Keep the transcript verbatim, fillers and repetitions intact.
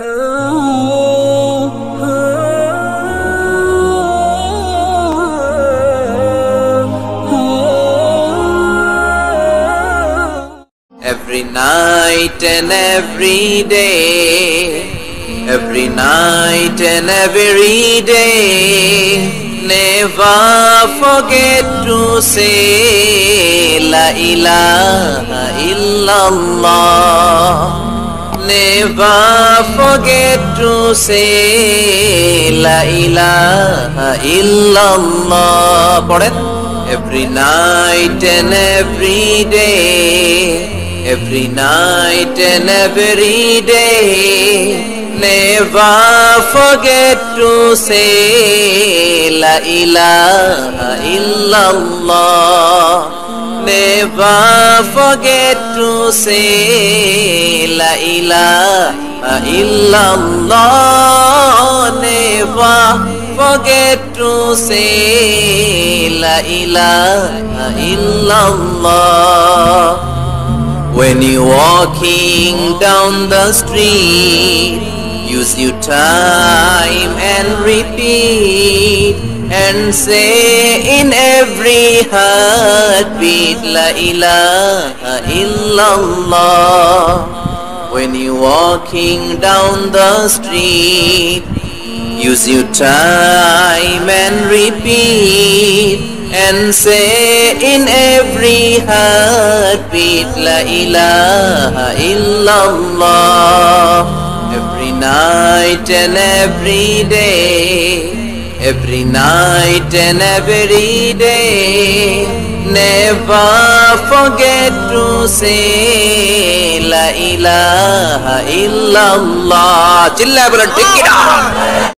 Every night and every day, every night and every day, never forget to say La ilaha illallah. Never forget to say La ilaha illallah. Pardon? Every night and every day, every night and every day, never forget to say La ilaha illallah. Never forget to say La ilaha illallah. Never forget to say La ilaha illallah. When you're walking down the street, use your time and repeat and say in every heartbeat La ilaha illallah. When you're walking down the street, use your time and repeat and say in every heartbeat La ilaha illallah. Every night and every day, every night and every day, never forget to say La ilaha illallah. Chilla, take it out.